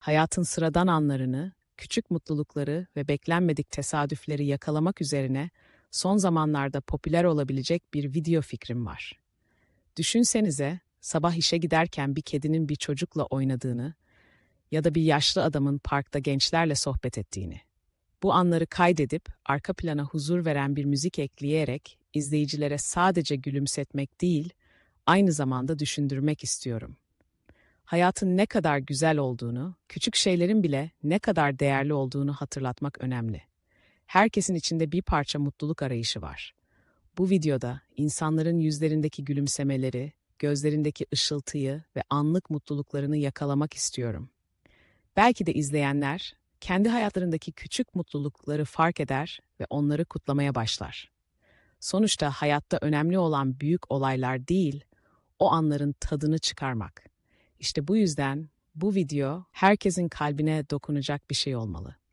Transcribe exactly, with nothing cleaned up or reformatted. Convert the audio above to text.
Hayatın sıradan anlarını, küçük mutlulukları ve beklenmedik tesadüfleri yakalamak üzerine son zamanlarda popüler olabilecek bir video fikrim var. Düşünsenize, sabah işe giderken bir kedinin bir çocukla oynadığını ya da bir yaşlı adamın parkta gençlerle sohbet ettiğini. Bu anları kaydedip arka plana huzur veren bir müzik ekleyerek izleyicilere sadece gülümsetmek değil, aynı zamanda düşündürmek istiyorum. Hayatın ne kadar güzel olduğunu, küçük şeylerin bile ne kadar değerli olduğunu hatırlatmak önemli. Herkesin içinde bir parça mutluluk arayışı var. Bu videoda insanların yüzlerindeki gülümsemeleri, gözlerindeki ışıltıyı ve anlık mutluluklarını yakalamak istiyorum. Belki de izleyenler kendi hayatlarındaki küçük mutlulukları fark eder ve onları kutlamaya başlar. Sonuçta hayatta önemli olan büyük olaylar değil, o anların tadını çıkarmak. İşte bu yüzden bu video herkesin kalbine dokunacak bir şey olmalı.